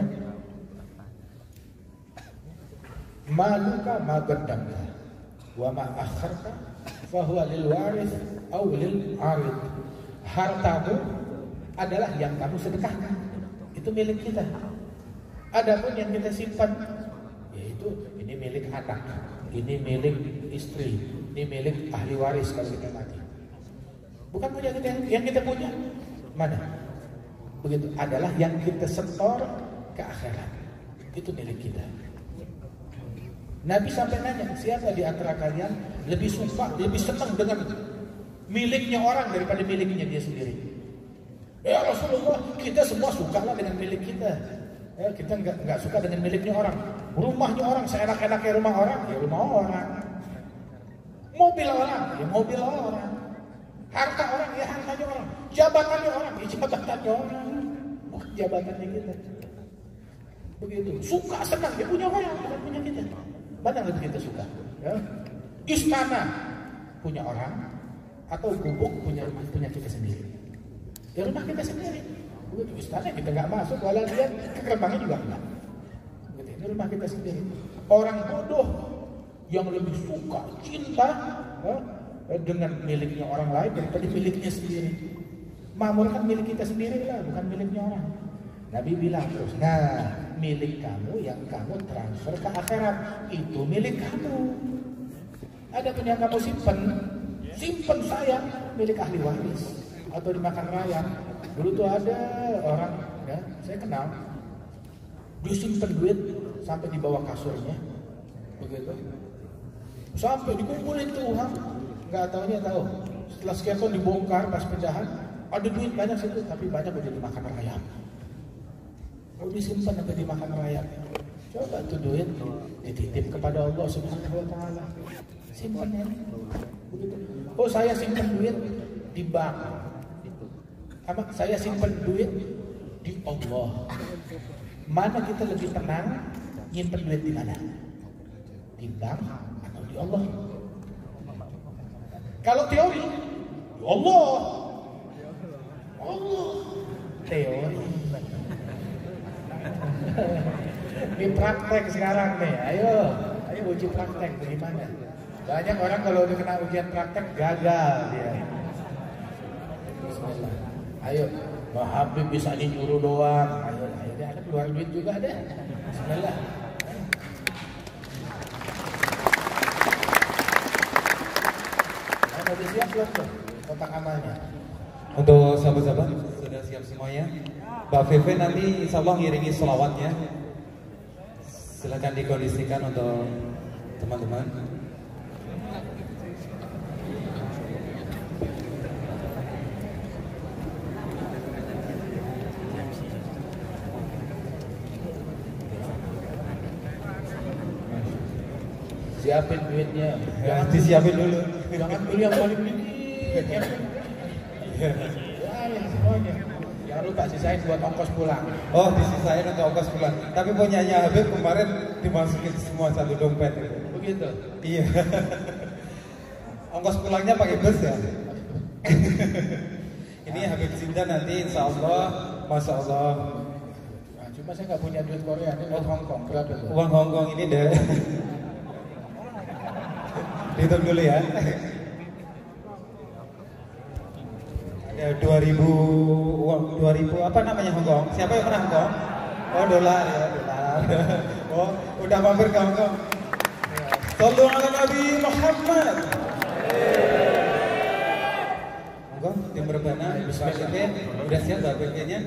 maluka ma qaddamta wa ma akharta fa huwa lil waris aw lil arid. Hartamu adalah yang kamu sedekahkan, itu milik kita. Adapun yang kita simpan, yaitu ini milik anak, ini milik istri, ini milik ahli waris kalau kita mati. Bukan punya kita, yang kita punya mana? Begitu, adalah yang kita setor ke akhirat, itu milik kita. Nabi sampai nanya, siapa di antara kalian lebih suka, lebih senang dengan miliknya orang daripada miliknya dia sendiri? Ya Rasulullah, kita semua suka lah dengan milik kita. Ya, kita nggak nggak suka dengan miliknya orang. Rumahnya orang, seenak-enaknya rumah orang, ya rumah orang. Mobil orang, ya mobil orang. Harta orang, ya hartanya orang. Jabatannya orang, ya jabatannya orang. Bukan jabatannya kita. Begitu. Suka senang dia punya orang, bukan punya kita. Mana lebih kita suka? Ya. Istana punya orang, atau gubuk punya punya kita sendiri. Ya rumah kita sendiri. Begitu, istana kita nggak masuk, walau lihat ke gerbangnya juga enggak. Begitu, ini rumah kita sendiri. Orang bodoh yang lebih suka cinta eh, dengan miliknya orang lain daripada miliknya sendiri. Makmur kan milik kita sendiri lah, bukan miliknya orang. Nabi bilang terus, nah milik kamu yang kamu transfer ke akhirat itu milik kamu. Ada pun yang kamu simpen, simpen sayang milik ahli waris atau dimakan rayap. Dulu tuh ada orang, ya, saya kenal, dia simpen duit sampai di bawah kasurnya, begitu, sampai dikumpulin tuh uang, nggak taunya tahu. Setelah sekian tahun dibongkar pas pindahan, ada duit banyak situ, tapi banyak udah dimakan rayap. Mau disimpan sampai dimakan rayap. Coba tuh duit dititip kepada Allah Subhanahu Wa Taala, simpan ya, begitu. Oh saya simpan duit di bank. Apa? Saya simpan duit di Allah. Mana kita lebih tenang nyimpen duit di mana? Di bank atau di Allah? Kalau teori, di Allah. Allah. Teori. Ini praktek sekarang nih. Ayo, ayo uji praktek bagaimana? Banyak orang kalau udah kena ujian praktek gagal dia. Bismillah. Ayo, Pak Habib bisa dinyuruh doang. Ayo, ayo deh, ada keluar duit juga deh. Bismillah. Nah, udah siap belum tuh kotak amalnya? Untuk sahabat-sahabat sudah siap semuanya. Mbak Feve nanti insya Allah ngiringi sholawatnya. Silakan dikondisikan untuk teman-teman. Siapin duitnya. Ya, disiapin dulu. Jangan pilih yang paling dikit. Ya, ya semuanya. Yang Terus tak sisain buat ongkos pulang. Oh, disisain untuk ongkos pulang. Tapi punyanya Habib kemarin dimasukin semua satu dompet. Begitu? Iya. Ongkos pulangnya pakai bus ya. Ini Habib Zindan nanti insya Allah, masya Allah. Nah, cuma saya nggak punya duit Korea, ini duit Hongkong. Berapa tuh? Uang Hongkong ini deh. Dihitung dulu ya. Ada dua ribu uang dua ribu apa namanya Hongkong? Siapa yang pernah Hongkong? Oh dolar ya dolar. Oh udah mampir ke Hongkong. Sallu ala Nabi Muhammad. Hongkong tim berbana Pak Pepe udah siap Pak Pepe-nya?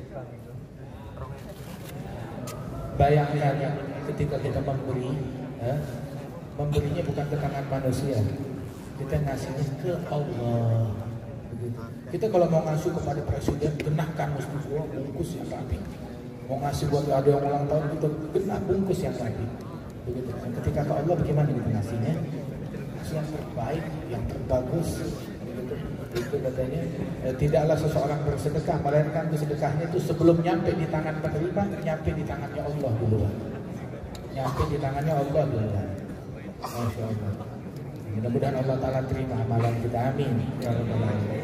Bayangkan ya, ketika kita memberi, ya, memberinya bukan ke tangan manusia, kita ngasihnya ke Allah. Begitu. Kita kalau mau ngasih kepada presiden, genahkan mesti dua bungkus yang rapi. Mau ngasih buat ada yang ulang tahun, kita genah bungkus yang rapi. Begitu. Dan ketika ke Allah bagaimana kita ngasihnya? Ngasih yang terbaik, yang terbagus. Begitu. Itu katanya eh, tidaklah seseorang bersedekah, melainkan sedekahnya itu sebelum nyampe di tangan penerima, nyampe di tangannya Allah duluan. Nyampe di tangannya Allah duluan. Masya Allah. Mudah-mudahan Allah Ta'ala terima amalan kita, amin. Ya Rabbal Alamin.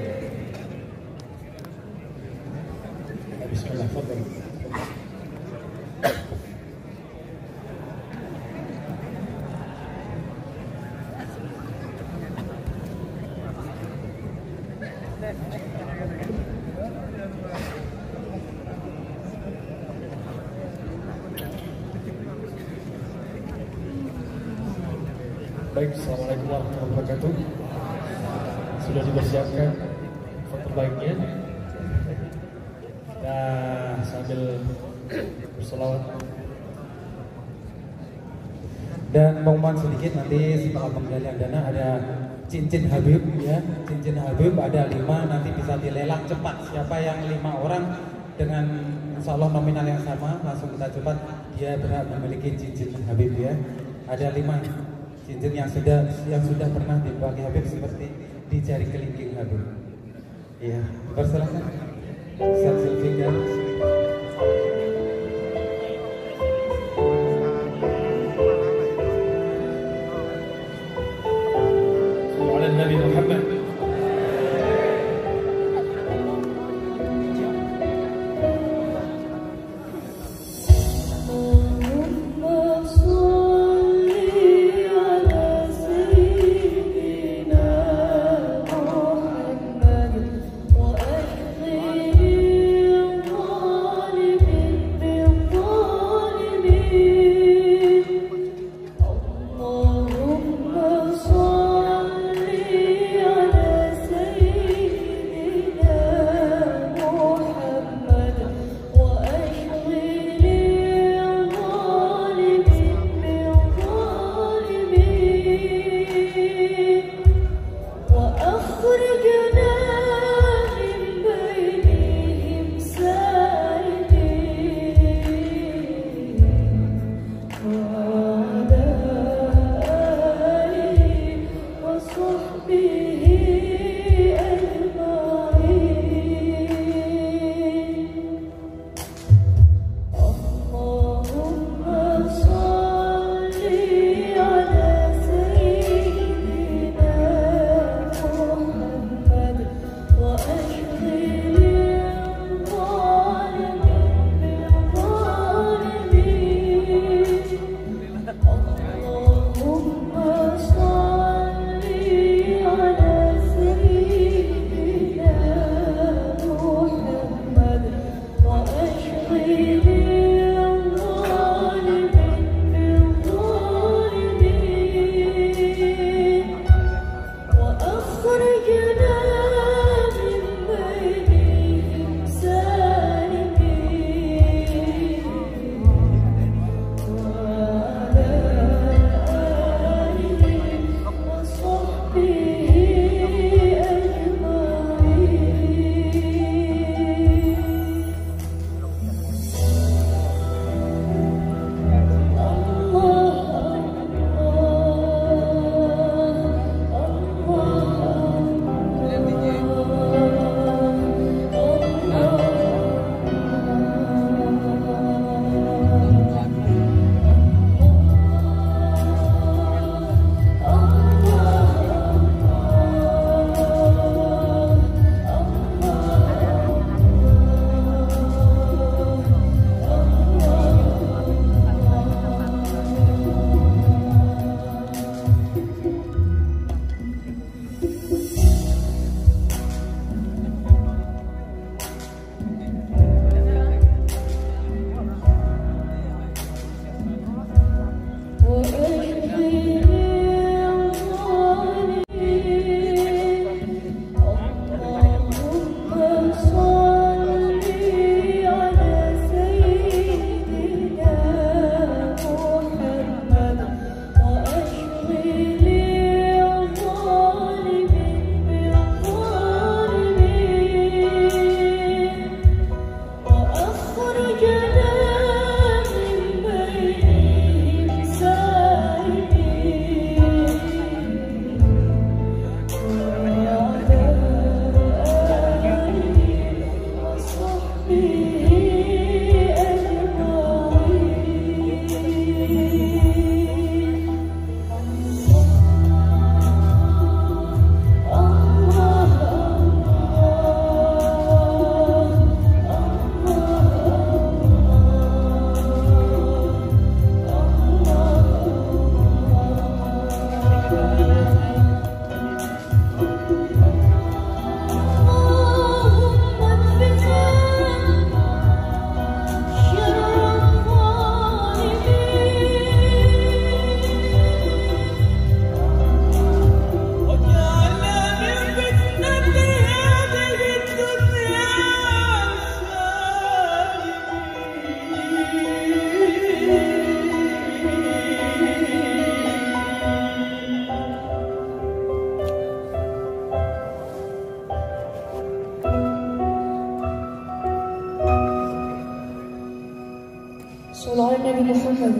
Bismillah, fadhal. Baik, assalamualaikum warahmatullahi wabarakatuh. Sudah dipersiapkan foto terbaiknya. Nah, sambil berselawat. Dan pengumuman sedikit nanti setelah penggalian dana ada cincin Habib ya, cincin Habib ada lima, nanti bisa dilelang cepat. Siapa yang lima orang dengan insya Allah nominal yang sama langsung kita cepat, dia berhak memiliki cincin Habib ya. Ada lima cincin yang sudah yang sudah pernah dipakai Habib seperti di jari kelingking Habib. Iya, persilakan. Selfie ya. Ala Nabi Muhammad.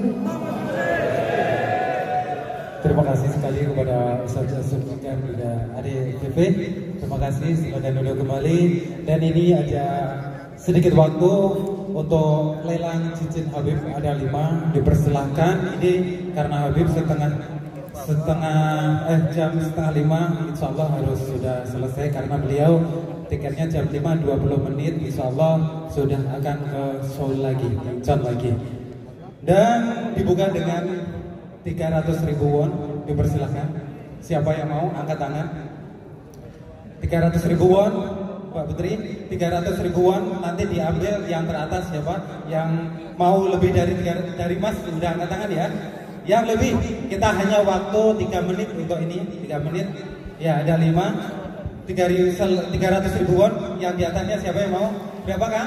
Terima kasih sekali kepada Ustaz Zulfikar dan Adik V P. Terima kasih, silakan duduk kembali. Dan ini ada sedikit waktu untuk lelang cincin Habib, ada lima, dipersilahkan. Ini karena Habib setengah setengah eh, jam setengah lima, insya Allah harus sudah selesai karena beliau tiketnya jam lima dua puluh menit, insya Allah sudah akan ke Seoul lagi, Incheon lagi. Dan dibuka dengan tiga ratus ribu won, dipersilahkan. Siapa yang mau angkat tangan? tiga ratus ribu won, Pak Putri. tiga ratus ribu won nanti diambil yang teratas siapa? Yang mau lebih dari dari Mas sudah angkat tangan ya. Yang lebih, kita hanya waktu tiga menit untuk ini, tiga menit. Ya, ada lima. tiga ratus ribu won, yang di atasnya siapa yang mau? Berapa Kang?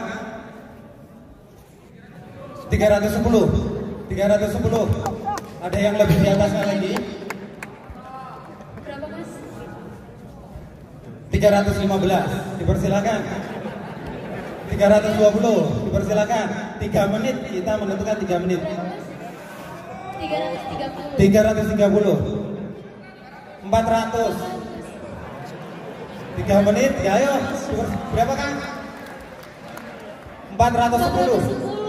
tiga ratus sepuluh. tiga ratus sepuluh. Ada yang lebih di atasnya lagi? Berapa Mas? tiga ratus lima belas, dipersilakan. tiga ratus dua puluh, dipersilakan. tiga menit, kita menentukan tiga menit. tiga ratus tiga puluh. tiga ratus tiga puluh. empat ratus. tiga menit, ya ayo. Berapa Kang? empat ratus sepuluh.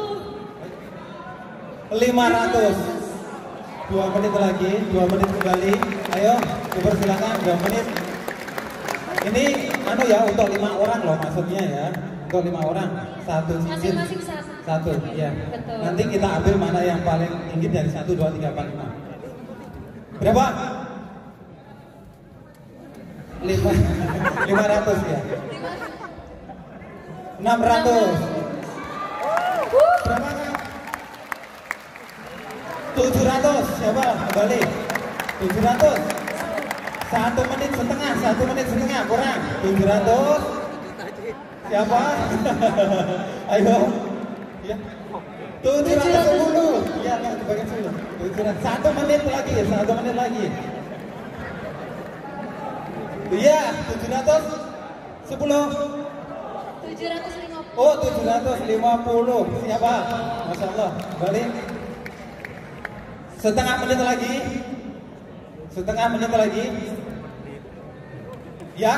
lima ratus. dua menit lagi, dua menit kembali. Ayo, dipersilakan dua menit. Ini anu ya untuk lima orang loh maksudnya ya. Untuk lima orang, satu cincin. Masing-masing satu. Satu, ya. Betul. Nanti kita ambil mana yang paling tinggi dari satu, dua, tiga, empat, lima. Berapa? Lima, lima ratus ya. Enam ratus. Berapa Kang? Tujuh ratus. Siapa? Kembali. Tujuh ratus. Satu menit setengah, satu menit setengah kurang. Tujuh ratus. Siapa? Ayo. Ya. Tujuh ratus sepuluh. Ya, nggak dibagian sepuluh. Tujuh ratus. Satu menit lagi, satu menit lagi. Iya, tujuh ratus sepuluh. tujuh ratus lima puluh. Oh, tujuh ratus lima puluh. Siapa? Masya Allah. Balik. Setengah menit lagi. Setengah menit lagi. Ya.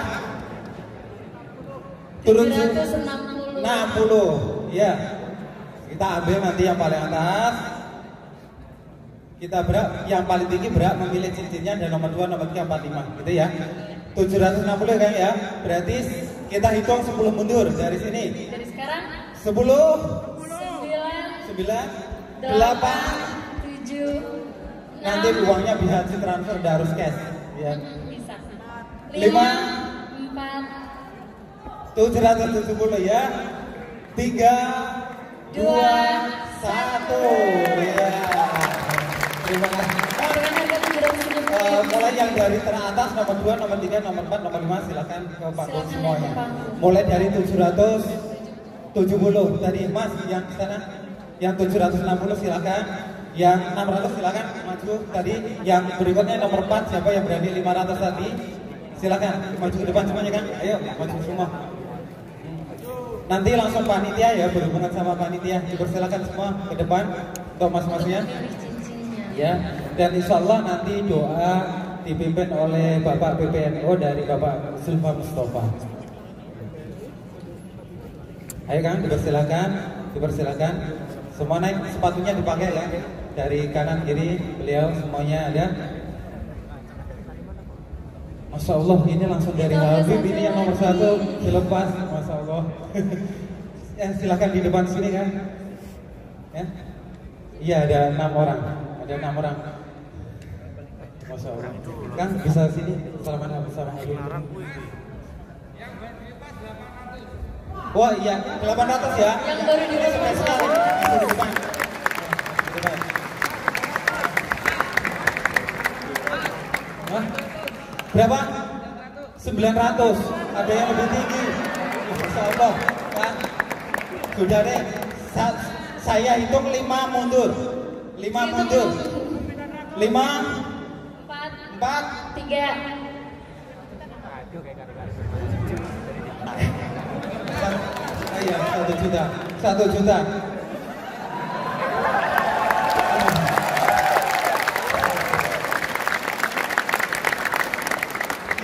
Turun tujuh ratus enam puluh. enam puluh. Ya. Kita ambil nanti yang paling atas. Kita berak, yang paling tinggi berak memilih cincinnya dan nomor dua, nomor tiga, empat, lima. Gitu ya. tujuh ratus enam puluh kan ya. Berarti kita hitung sepuluh mundur dari sini. Dari sekarang sepuluh, sembilan, sembilan, delapan, tujuh, nanti uangnya bisa transfer harus cash ya. bisa. lima, empat, tujuh ratus tujuh puluh ya. tiga, dua, satu ya. Terima kasih. Oh, dengan harga tujuh ratus lima puluh. Uh, mulai yang dari teratas nomor dua, nomor tiga, nomor empat, nomor lima silakan ke panggung Silakan semuanya. ke panggung. Mulai dari tujuh ratus tujuh puluh tadi Mas yang di sana, yang tujuh ratus enam puluh silakan, yang enam ratus silakan maju tadi, yang berikutnya nomor empat siapa yang berani lima ratus tadi silakan maju ke depan semuanya kan, ayo maju semua. Nanti langsung panitia ya, berhubungan sama panitia, dipersilakan semua ke depan untuk mas-masnya. Ya, dan insya Allah nanti doa dipimpin oleh Bapak P P N O dari Bapak Zulfa Mustafa. Ayo Kang, dipersilakan, dipersilakan. Semua naik, sepatunya dipakai ya. Dari kanan kiri beliau semuanya ada. Masya Allah, ini langsung dari Habib, ini yang nomor satu dilepas, Masya Allah. Ya, silakan di depan sini kan. Ya, iya ada enam orang. Ada enam orang. Masya Allah. Kang bisa sini salaman bersama Habib. Wah iya delapan ratus ya. Yang baru dimasukkan sekali. Di depan. Di depan. Hah? Berapa? sembilan ratus. Ada yang lebih tinggi. Masya Allah. Kan? Sudah deh. Sa saya hitung lima mundur. Lima mundur. Lima. Empat. Empat. Tiga. Iya, satu juta. Satu juta.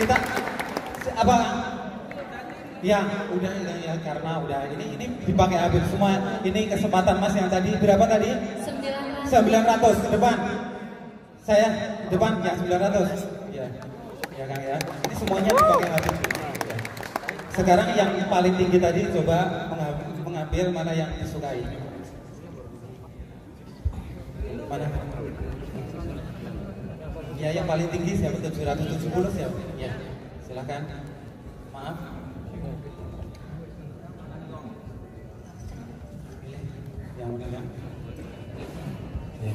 kita apa? Ya, udah ya, ya karena udah ini ini dipakai habis semua. Ini kesempatan Mas yang tadi berapa tadi? sembilan ratus ke depan. Saya depan ya sembilan ratus. Ya. Ya Kang ya. Ini semuanya dipakai habis. Ya. Sekarang yang paling tinggi tadi coba mengambil mana yang disukai. Mana? Ya yang paling tinggi siapa? tujuh ratus tujuh puluh siapa? Ya. Silakan. Maaf. Yang mana ya? Ya.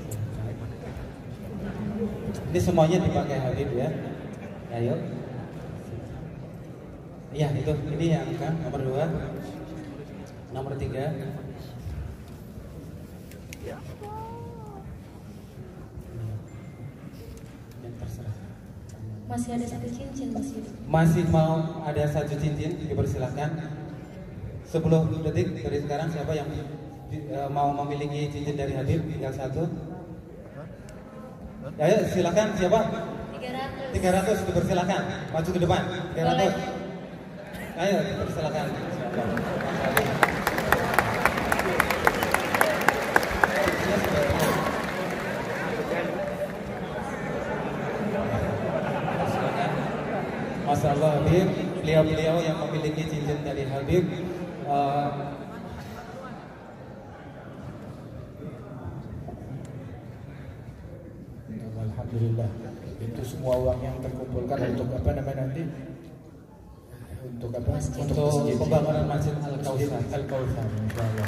Ini semuanya dipakai Habib ya. Ayo. Iya itu, ini yang kan nomor dua, nomor tiga. Yang terserah. Masih ada satu cincin masih. Masih mau ada satu cincin, dipersilakan. sepuluh detik dari sekarang siapa yang mau memiliki cincin dari Habib? Tinggal satu. Ayo silakan siapa? tiga ratus dipersilakan. Maju ke depan. tiga ratus. Ayo dipersilakan. Masya Allah Habib, beliau-beliau yang memiliki cincin dari Habib. Uh, Alhamdulillah, itu semua uang yang terkumpulkan untuk apa namanya nanti? Untuk apa? Untuk pembangunan Masjid Al-Kautsar. Al-Kautsar, insyaallah.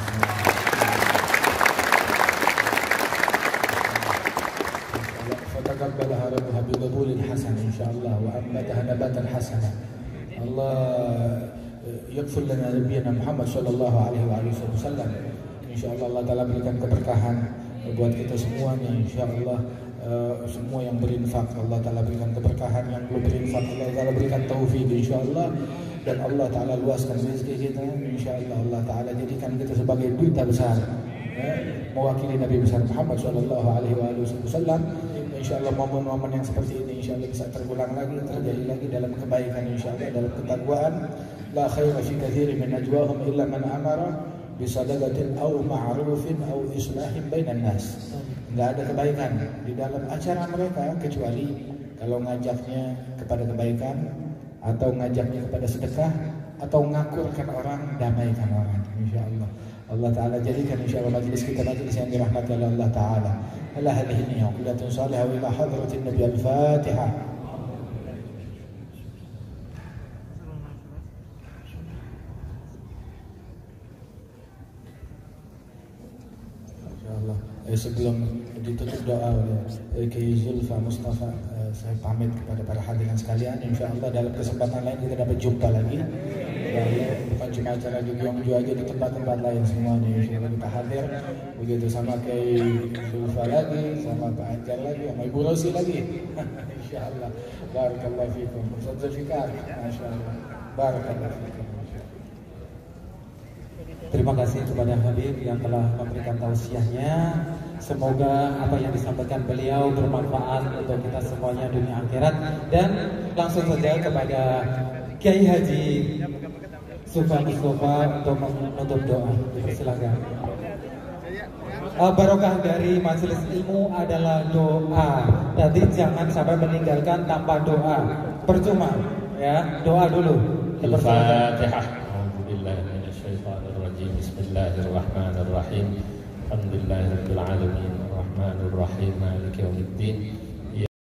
Fataqabbalaha rabbuha biqabulin hasan insyaallah wa ambataha nabatan hasana. Allah yaghfir lana nabiyana Muhammad sallallahu alaihi wasallam. Insyaallah Allah Taala berikan keberkahan buat kita semuanya insyaallah. Uh, semua yang berinfak Allah Ta'ala berikan keberkahan, yang belum berinfak Allah Ta'ala berikan taufik insyaAllah, dan Allah Ta'ala luaskan rezeki kita insyaAllah. Allah Ta'ala jadikan kita sebagai duta besar ya, mewakili Nabi besar Muhammad Sallallahu Alaihi Wasallam. InsyaAllah momen-momen yang seperti ini InsyaAllah bisa terulang lagi, terjadi lagi dalam kebaikan InsyaAllah, dalam ketakwaan. La khaira fi katsirin min najwahum illa man amara bisadaqatin aw ma'rufin aw islahin bainan nas. Nggak ada kebaikan di dalam acara mereka kecuali kalau ngajaknya kepada kebaikan, atau ngajaknya kepada sedekah, atau ngakurkan orang, damaikan orang. InsyaAllah Allah Ta'ala jadikan insyaAllah majlis kita majlis yang dirahmati oleh Allah Ta'ala. Ala hadhihi niyyah qullatun salihah wa ila hadratin Nabi Al-Fatihah. Insyaallah eh, sebelum ditutup doa oleh Kiai Zulfa Mustafa, eh, saya pamit kepada para hadirin sekalian. Insyaallah dalam kesempatan lain kita dapat jumpa lagi. Ya, bukan cuma acara di Gyeongju aja, di tempat-tempat lain semuanya. Insyaallah kita hadir begitu sama Kiai Zulfa lagi, sama Pak Anjar lagi, sama Ibu Rosi lagi. Insyaallah. Barakallahu fikum. Ustaz Zulfikar, masyaallah. Barakallahu fikum. Terima kasih kepada Habib yang telah memberikan tausiahnya. Semoga apa yang disampaikan beliau bermanfaat untuk kita semuanya dunia akhirat. Dan langsung saja kepada Kiai Haji Sufa Mustafa untuk menutup doa. Silakan. Barokah dari majelis ilmu adalah doa. Jadi jangan sampai meninggalkan tanpa doa. Percuma ya, doa dulu. Al-Fatihah. Bismillahirrahmanirrahim. Alhamdulillahirabbil alamin. Arrahmanirrahim. Maliki yaumiddin.